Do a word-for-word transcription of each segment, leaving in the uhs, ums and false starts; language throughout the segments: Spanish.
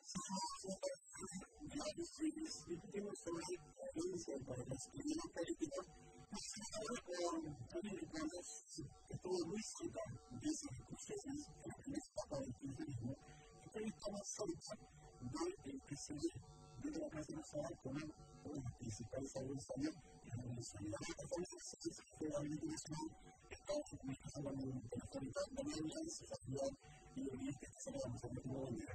Varios libros discutimos sobre la violencia para los criminales políticos, americanos que estuvo muy cerca de esos procesos en la primera etapa del kirchnerismo, que hoy está más cerca del P S D, de la Casa Rosada, como uno de los principales adversarios en la Venezuela. La performance de la Unidad Nacional está en comunicación con el telefónica de la Alianza Familiar y el ministro que se le vamos a ver cómo vendrá.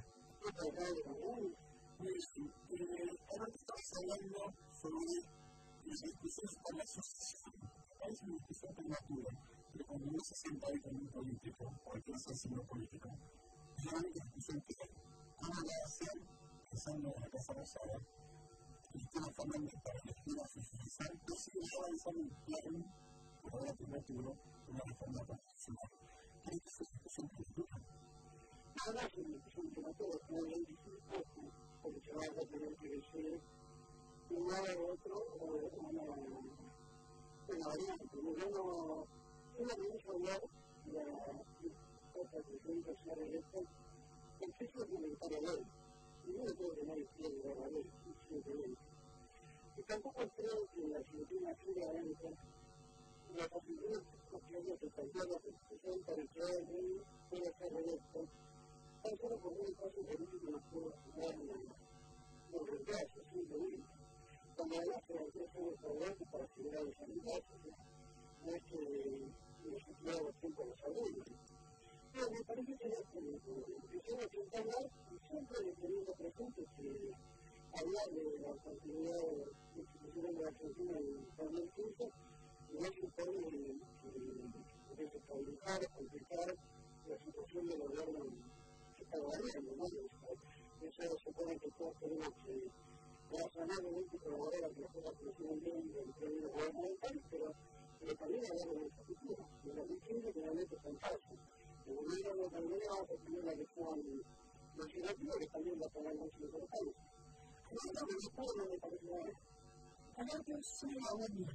Muy bien, ahora estamos hablando sobre las discusiones para la asociación. Es una discusión prematura, pero cuando uno se sienta ahí con un político, cualquier signo político, es la única discusión que hay. ¿Cómo va a hacer pensando en la Casa Rosada? Cristina Fernández para elegir a sus representantes y va a avanzar un plan, por ahora prematuro, una reforma constitucional. ¿Cree que es una discusión prematura? Ahora es una discusión prematura, como bien dice el poco, porque se va a tener que decir un lado u otro o una, una variante. Uno, una vez hablar de la otra presidenta social electa, el sexo es limitar la ley. Y no creo que nadie quiera llevar la ley, simplemente. Y tampoco creo que en la Argentina siga adentro la posibilidad de que cambiar la constitución para que el rey pueda ser electo, tan solo por un espacio político no puedo jugar en reemplazo, simplemente. Cuando además se va a hacer un programa para asegurar los candidatos, no es que los empleados tiempo los saludan. Pero me parece que empezamos a hablar y siempre teniendo presente que hablar de la continuidad institucional de la Argentina en dos mil quince no supone desestabilizar, complicar la situación del gobierno que está gobernando, ¿no? Eso supone que todos tenemos que razonablemente colaborar a que las cosas funcionen bien en términos gubernamentales, pero, pero también hablar de nuestra cultura. En dos mil quince realmente son pasos. El gobierno determinado va a tener la elección legislativa que también va a tener mucha importancia. Ahora, me recuerdo, me parece que ahora que soy la abuela,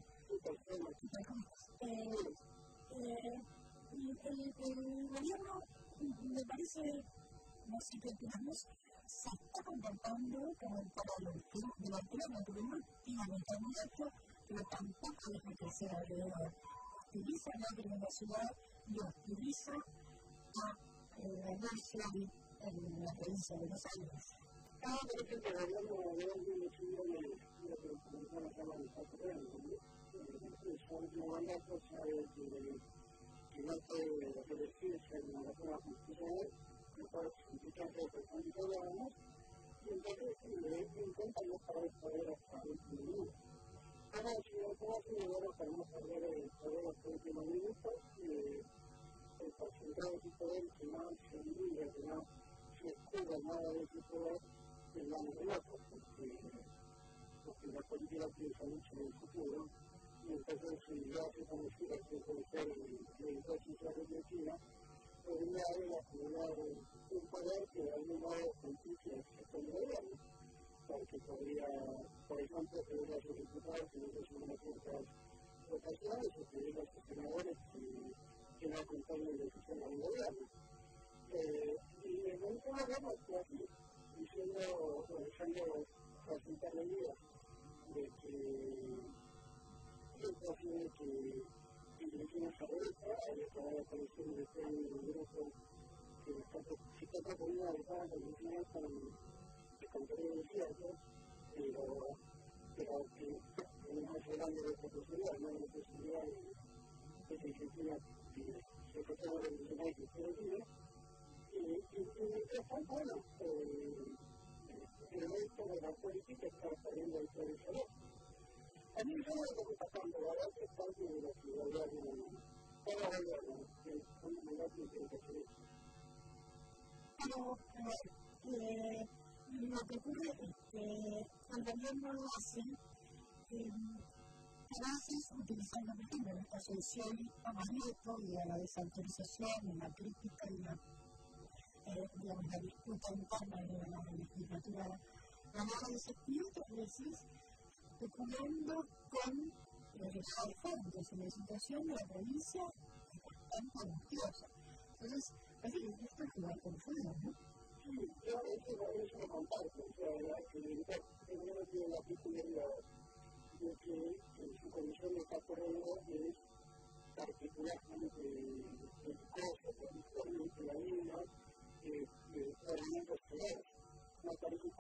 el gobierno me parece, no sé qué opinamos, se está comportando como para de la altura natural tiene el candidato, pero tampoco deja crecer alrededor. Utiliza la ciudad y utiliza a la nación en la provincia de Buenos Aires. Ah, por ejemplo, el gobierno de hoy mucho de lo que comentaba la Cámara de Estados Unidos, su último mandato sabe que no puede reelegirse en la reforma constitucional, que puede significar que el candidato lo hagamos, y entonces intenta no parar el poder hasta el último minuto. Ahora, si no puedo hacer un gobierno para no perder el poder hasta el último minuto, el porcentaje de poder que no se libre, que no se escuda nada de ese poder, es la mejor, porque, porque la política piensa mucho en el futuro, y entonces si ya se conociera que puede ser el editor social de China, podría haber acumulado un poder que de algún modo complique el sector del gobierno, porque podría, por ejemplo, pedir a sus diputados que no reciban ciertas votaciones o pedir a sus senadores que, que no acompañen decisiones del gobierno. Eh, y en un gobierno está así, diciendo o dejando facilitar la idea de que es posible que dirigimos a Europa, ahí acaba de aparecer un plan de un grupo que se está proponiendo adecuar la condiciones de contenido incierto, pero, pero que tenemos hablando de esta posibilidad, no de la posibilidad de que Argentina se proponga la condicional que usted tiene, y mientras tanto, bueno, el resto de la política está saliendo del poder. A mí yo lo que está pasando, la verdad es parte de lo que el gobierno, todo el gobierno, que es un mandato interesante. Pero, eh, lo que ocurre es que el gobierno lo hace a veces utilizando primero la solución a Marieto y a la desautorización, y la crítica y la, eh, digamos, la disputa interna de la legislatura canadiense, y otras veces especulando con los estados fondos en la situación de la provincia bastante angustiosa. Entonces, parece que esto es jugar con fuego, ¿no? Sí, yo eso lo he contado.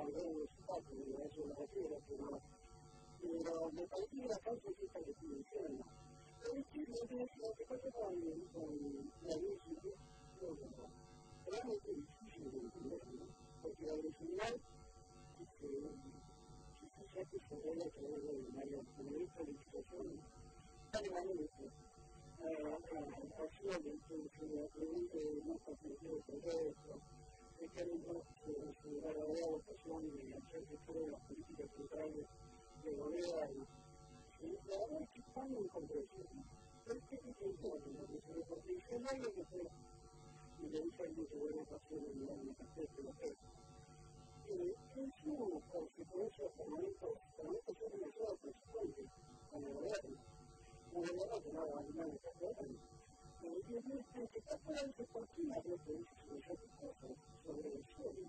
algo universitario, y a eso me refiero, pero, pero me parece que la causa es esta que estoy diciendo. Es que lo que, lo que pasa con, con la agresividad es realmente difícil de entender, ¿no? Porque la agresividad se hace sobre la que de María Comunista de Educación, permanente. Así es, entonces, la pregunta de no compartir el proyecto, es que hay un proceso de la votación y de hacer de las políticas centrales de gobierno. Y la verdad es que están en comprensión. Pero es que es difícil, porque si no hay lo que sea, y le dije al que voy a pasar en el aspecto de lo que es. En su consecuencia, permanente, permanente son demasiado consecuentes con el gobierno. Un gobierno que no va a ganar esta cosa. Y es que está fuera de su partida, lo que dice sobre esas cosas, sobre el suelo.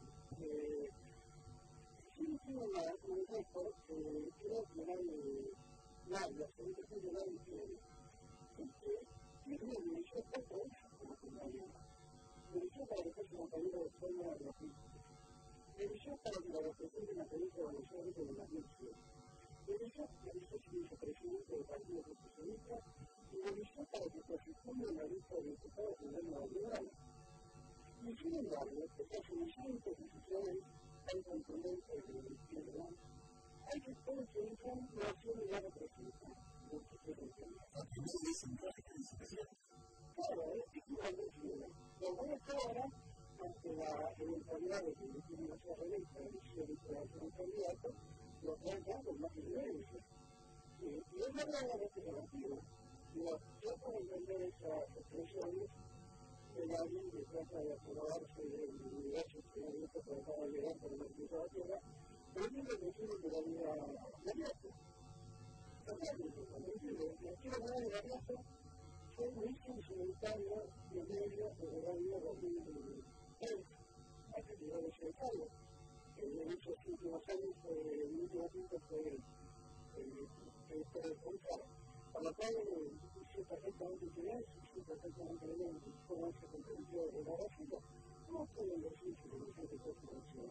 Sí, tiene un récord que creo que nadie, nadie, absolutamente nadie tiene. Es que tiene una dirección poco hecha como compañera. Dirección para que fuese compañero de forma de la política. Dirección para que la represente en la política de los años de la misión. Dirección para que fuese vicepresidente del Partido Socialista y dirección para que corresponda en la lista de diputados de la Nueva Liberal. Y sin embargo, estas iniciantes decisiones tan contundentes de la izquierda, hay que estar que ellas no hacen la representación de lo que se entiende. Claro, es que es una decisión. Lo bueno es que ahora, ante la eventualidad de que no tienen la sola electa de elección de un candidato, lo traen con más evidencia. Y es verdaderamente relativo. Yo puedo entender esas expresiones de alguien que trata de acomodarse del universo que nunca trataba de llegar por el piso de la Tierra, pero es lo que quiero de la vida inmediata. Totalmente, cuando entiendo, la quiero de la vida inmediata, fue muy simultáneo de medio de la vida dos mil tres, a que llegó de ese cargo. En esos últimos años, el último punto fue el responsable. Por lo cual, sé perfectamente quién es, sé perfectamente bien cómo se comprendió el gráfico, no pueden decir que no sé qué cosa es eso.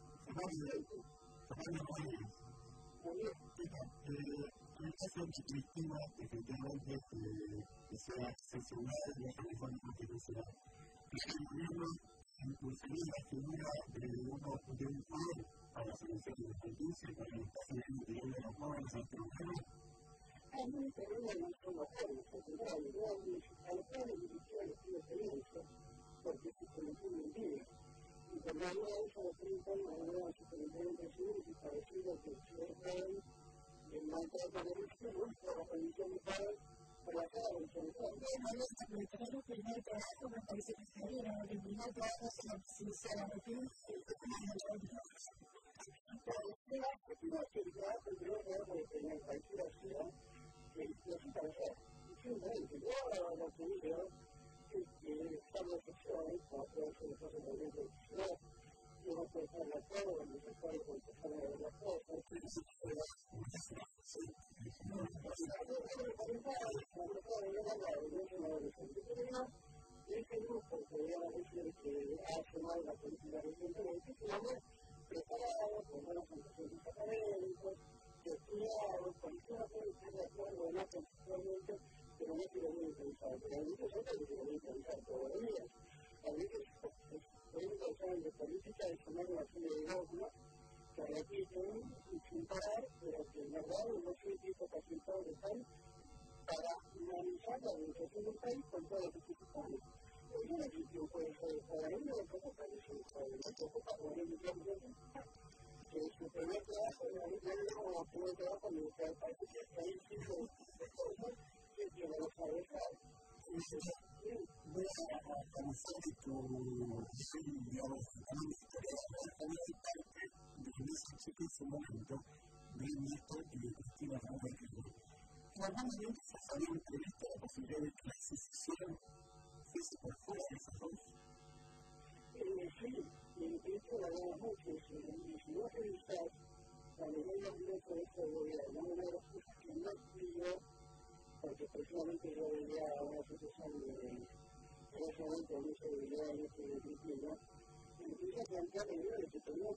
Muy bien. En el caso de Cristina, efectivamente, que sea excepcional, no es lo mismo que sea. El gobierno impulsaría la figura de un poder para la solución de la justicia, para el caso de interior de los jóvenes ante el gobierno. Hay un problema en nuestro gobierno, secundario, a lo cual el dirigir el estudio de experiencia, porque se cometió un día. Y cuando había eso de treinta años, había un superintendente civil que parecido que se ve el maltrato de los hijos por la condición de padre por la cara del central. Bueno, nuestro primer trabajo me parece que sería el primer trabajo es la sinceramente y efectivamente, el trabajo, el primer trabajo que tenía en cualquier acción, que lo sí para hacer. Simplemente, yo ahora lo que digo es que salvo excepciones, como puede ser el caso del movimiento de ciudad, yo no puedo estar de acuerdo con el sector de contestar de las cosas, que no se puede hacer. No, no, ese grupo que podríamos decir que ha sumado la política recientemente, que lo hemos preparado con buenos antecedentes académicos, estudiados, con que uno puede estar de acuerdo o no conceptualmente, pero no quiero muy interesado. Pero a mí me siento que quiero muy interesado todos los días. A mí es interesado en política y sumar una serie de dogmas que repiten sin parar, pero que en verdad no soy tipo capacitado de tal para analizar la organización del país con todo lo que se supone. Yo no sé quién puede ser para mí, me preocupa eso, me preocupa como yo me llamo que su primer trabajo, yo le digo como primer trabajo, me gusta el país, que está ahí cinco cosas que no lo sabe estar. Voy a conocer de tu, digamos, también historia, también hay parte de Luis Chico en su momento, de Néstor y de Cristina Fernández. En algún momento se había previsto la posibilidad de que la secesión fuese por fuera de esos dos. Sí, y de hecho la hablamos mucho, y si no revisas a nivel directo de este gobierno, una de las cosas que más pidió, porque precisamente yo veía a una asociación de en ese momento mucho de ideas de Cristina, empieza a plantear la idea de que tenemos que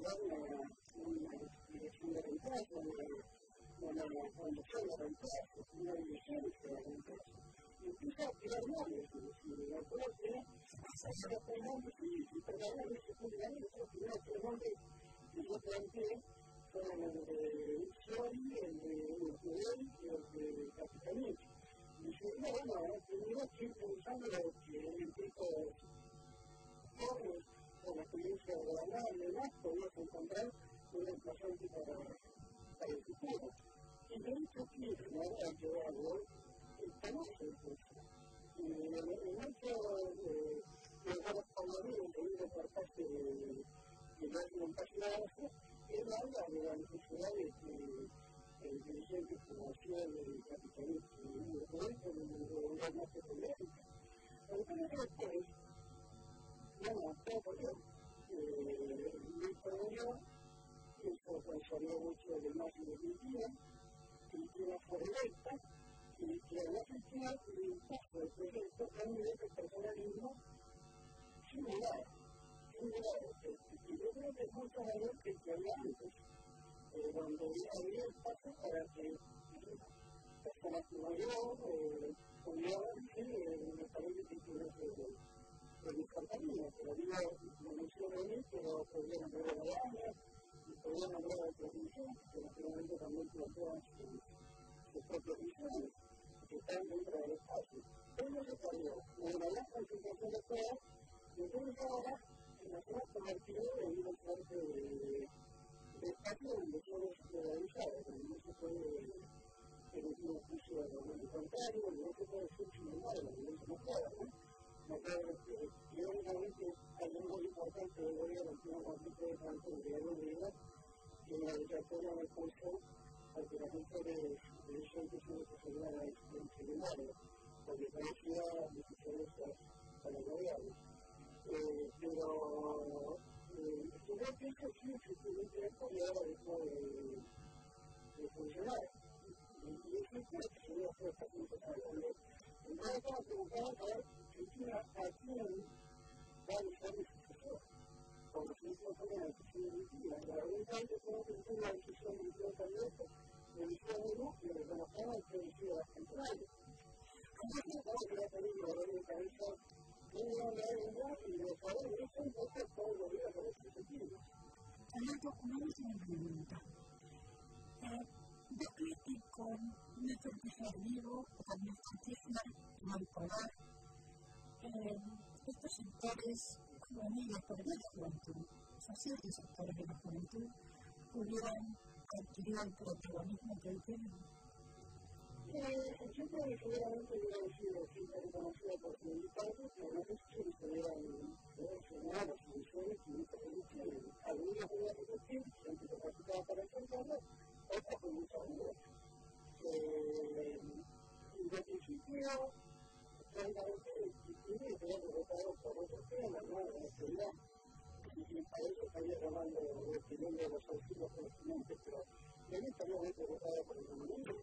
generar una dirección de reemplazo, una conducción de reemplazo, una diligencia de reemplazo. Empieza a tirar manos, y la cosa que se va pegando, sí, sí, pero ahora no se puede ganar, los primeros tres nombres que yo planteé fueron el de Scioli, el de Urtubey y el de Capitanich. Y yo digo, bueno, primero estoy pensando que en tipos jóvenes, con la experiencia de la nada y demás, podías encontrar un reemplazante para, para el futuro. Y de hecho, sí, la verdad que hago, conoce eso. Y en muchos lugares panaderos leídos por parte de la página de abajo, él habla de la necesidad de que el dirigente comercial del capitalismo y el poder de la masa económica. Entonces, después, bueno, todo yo, Luis Perón, eso consagró mucho del más de Cristina, Cristina fue electa, y que a la Cristina le impuso el proyecto a un nivel de personalismo similar, similar. Y yo creo que es mucho mayor que el que había antes, donde había espacio para que personas como yo pudieran, sí, me parece que tiene de mis compañías, pero digo, lo menciono a mí, pero podría nombrar a la ANA, y podría nombrar a otras misiones, que naturalmente también plantean sus propias misiones, que están dentro del espacio. Pero no se salió, una gran concentración de todas, y entonces ahora nos hemos convertido en una suerte de espacio donde somos realizados, donde no se puede emitir un juicio de contrario, donde no se puede ser similar, donde no se puede, ¿no? No creo que, teóricamente, hay un muy importante del gobierno que es un conflicto de Francia, el gobierno griego, que la literatura me puso porque las mujeres dirigentes son asesinadas en seminario, porque conocía decisiones para el gobierno. Pero yo creo que eso sí existe un tiempo y ahora dejó de funcionar. Y eso es lo que se dio a esta punta hablando. Entonces, estamos preocupados a ver Cristina a quién va a dejar de sucesor. Como si no fuera una decisión de Cristina. La verdad es que como que es una decisión de Cristina también, de decisión de uno, y de conocer que decide bastante mal. Entonces, estamos que va a tener que volver de cabeza una larga y de saber eso un poco todos los días con ese sentido. Fernando, una última pregunta. Yo critico nuestro vivo con nuestra tierra manipular estos sectores juveniles, pero de la juventud, son ciertos sectores de la juventud, pudieran adquirir el protagonismo que hoy tienen. Yo creo que seguramente hubieran sido siempre reconocidas por sus militantes, pero no sé si estuvieran relacionadas las soluciones que muchas veces tienen. Algunas podían repetir, gente capacitada para enfrentarlas, otras con muchas dudas. De principio, francamente, Cristina tenía que votar por otros temas, ¿no? La austeridad. Y para eso estaría llamando dependiendo de los auxilios correspondientes, pero también estaría muy preocupada por el comunismo.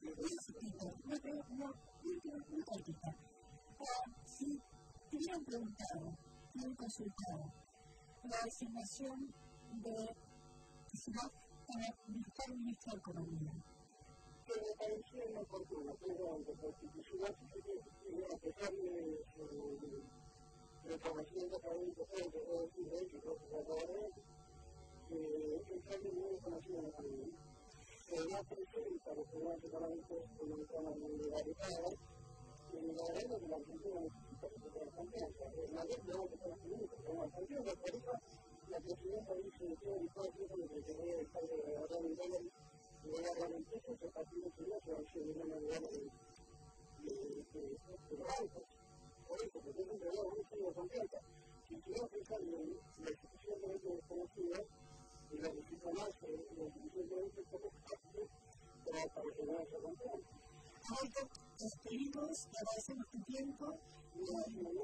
Una última cortita. Si te hubieran preguntado, te hubieran consultado la designación de Ciudad para buscar un ministro de Economía, que me parecía inoportuno, perdón, porque Ciudad, a pesar de su reconocimiento académico, creo que puedo decir de hecho, creo que se acaba de ver, que es alguien muy conocido en la economía. Ya presenta los problemas económicos como una vulnerabilidad, y en la verdad que la Argentina necesita recuperar confianza. El mayor problema que estamos teniendo es la confianza, por eso la presidenta dice que todo el tiempo de que voy a dejar de agarrar el dólar y voy a agarrar el peso, que a partir de ese día se va a hacer de una manera de los bancos. Por eso, porque es un problema muy serio de confianza. Si estuviera pensando en la suficientemente desconocida, y la visita más es lo suficientemente poco fácil para que no se confianza. Alberto, te despedimos, te agradecemos tu tiempo. Y